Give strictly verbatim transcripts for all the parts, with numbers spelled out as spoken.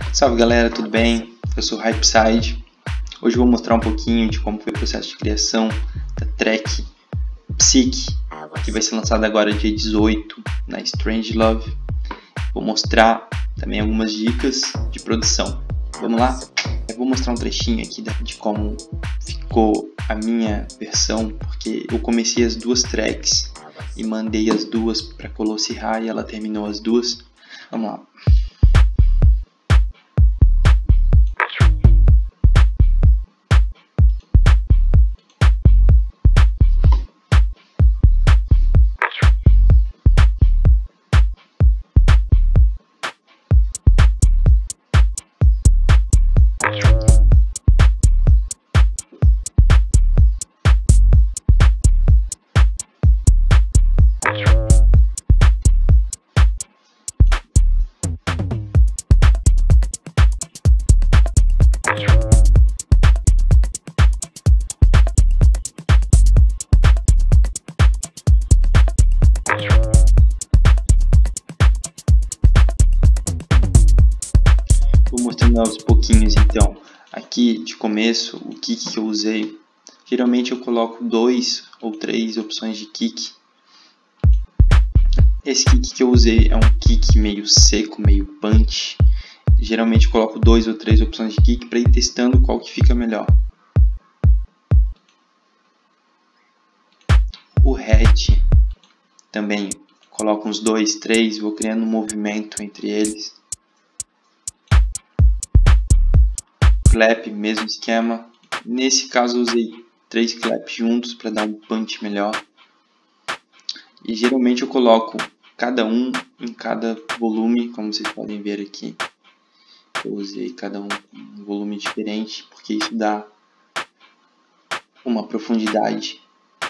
Salve galera, tudo bem? Eu sou o Hypeside. Hoje eu vou mostrar um pouquinho de como foi o processo de criação da track Psyche, que vai ser lançada agora dia dezoito na Strangelove. Vou mostrar também algumas dicas de produção. Vamos lá? Eu vou mostrar um trechinho aqui de como ficou a minha versão, porque eu comecei as duas tracks e mandei as duas para Colossihai e ela terminou as duas. Vamos lá. Vou mostrando aos pouquinhos então. Aqui de começo, o kick que eu usei, geralmente eu coloco dois ou três opções de kick. Esse kick que eu usei é um kick meio seco, meio punch. Geralmente eu coloco dois ou três opções de kick para ir testando qual que fica melhor. O head também coloco uns dois, três, vou criando um movimento entre eles. Clap, mesmo esquema. Nesse caso eu usei três claps juntos para dar um punch melhor. E geralmente eu coloco cada um em cada volume, como vocês podem ver aqui. Eu usei cada um em um volume diferente, porque isso dá uma profundidade.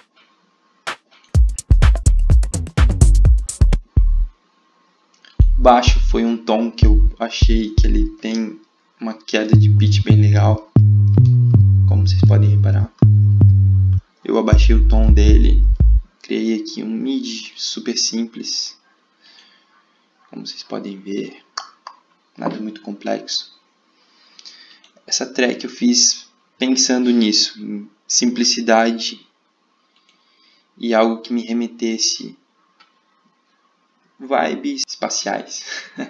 Baixo foi um tom que eu achei que ele tem uma queda de pitch bem legal, como vocês podem reparar. Eu abaixei o tom dele, criei aqui um mid super simples, como vocês podem ver, nada muito complexo. Essa track eu fiz pensando nisso, em simplicidade e algo que me remetesse vibes espaciais.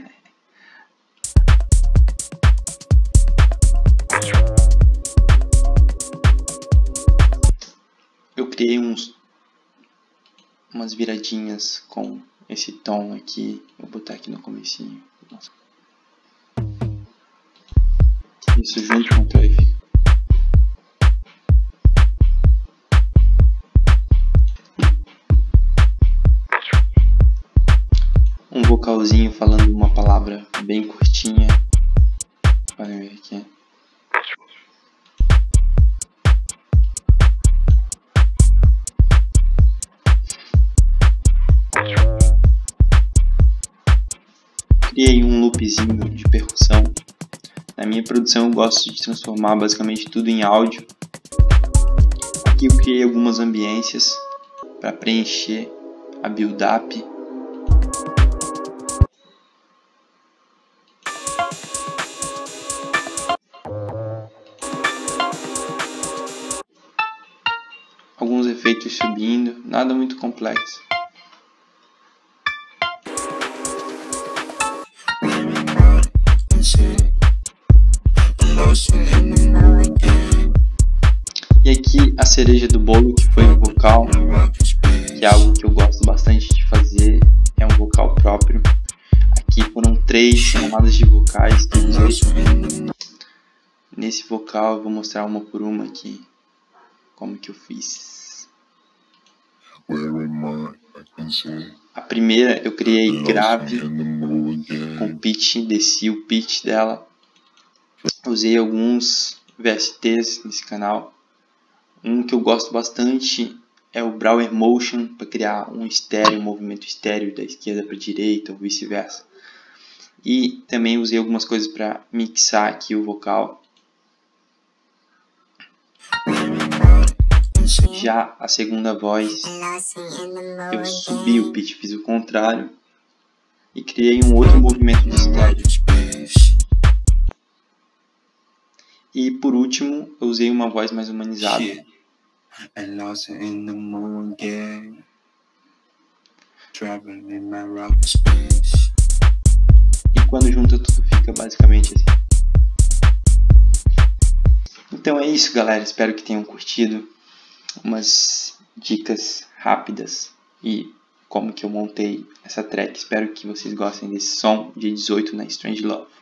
Eu criei uns, umas viradinhas com esse tom aqui. Vou botar aqui no comecinho. Nossa. Isso junto com o traffic. Um vocalzinho falando uma palavra bem curtinha. Podem ver aqui. Criei um loopzinho de percussão. Na minha produção eu gosto de transformar basicamente tudo em áudio. Aqui eu criei algumas ambiências para preencher a build-up. Alguns efeitos subindo, nada muito complexo. E aqui a cereja do bolo, que foi o vocal, que é algo que eu gosto bastante de fazer, é um vocal próprio. Aqui foram três camadas de vocais que eu usei. Nesse vocal eu vou mostrar uma por uma aqui, como que eu fiz. A primeira eu criei grave com pitch, desci o pitch dela. Usei alguns V S Ts nesse canal. Um que eu gosto bastante é o Brauer Motion, para criar um estéreo, um movimento estéreo da esquerda para a direita ou vice-versa. E também usei algumas coisas para mixar aqui o vocal. Já a segunda voz, eu subi o pitch, fiz o contrário e criei um outro movimento de estéreo. E por último, eu usei uma voz mais humanizada. Shit. And lost in the moon again. Traveling in my rocket space. E quando junta tudo fica basicamente assim. Então é isso, galera. Espero que tenham curtido umas dicas rápidas e como que eu montei essa track. Espero que vocês gostem desse som dia dezoito na Strangelove.